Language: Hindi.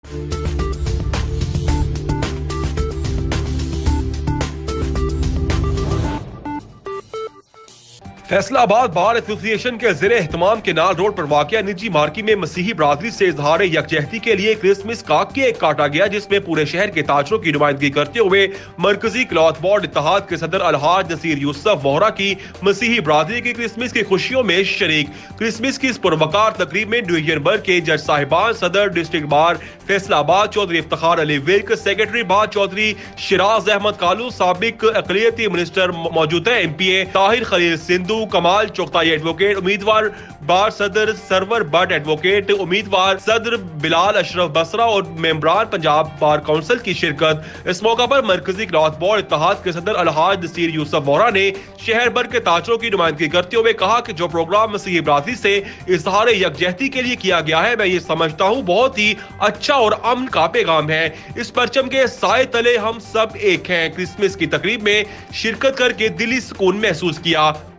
फैसलाबाद बार एसोसिएशन के ज़िले एहतमाम केनाल रोड पर वाक़या निजी मार्की में मसीही बरादरी से इजहार यकजहती के लिए क्रिसमस का केक काटा गया, जिसमें पूरे शहर के ताजरों की नुमाइंदगी करते हुए मरकजी क्लॉथ बोर्ड इत्तेहाद के सदर अलहाज नसीर यूसुफ वोहरा की मसीही बरादरी की क्रिसमस की खुशियों में शरीक। क्रिसमस की इस पुरवकार तकरीब में डिवीजन भर के जज साहिबान, सदर district bar Faisalabad Chaudhry Iftikhar Ali Virk, secretary bar Chaudhry Shiraz Ahmed Kalu, साबिक अक़लियती मिनिस्टर मौजूदा MPA ताहिर खलील सिंधु, कमाल चोगताई एडवोकेट, उम्मीदवार बार सदर सरवर बट एडवोकेट, उम्मीदवार सदर बिलाल अशरफ बसरा और मेंबरान पंजाब बार काउंसिल की शिरकत। इस मौका पर मरकजी क्लॉथ बोर्ड इत्तेहाद के सदर अलहाज नसीर यूसुफ वोहरा ने शहर भर के ताजरों की नुमाइंदगी करते हुए कहा कि जो प्रोग्राम मसीही बरादरी से इजहार यकजहती के लिए किया गया है, मैं ये समझता हूँ बहुत ही अच्छा और अमन का पैगाम है। इस परचम के साए तले हम सब एक हैं। क्रिसमस की तकरीब में शिरकत करके दिली सुकून महसूस किया।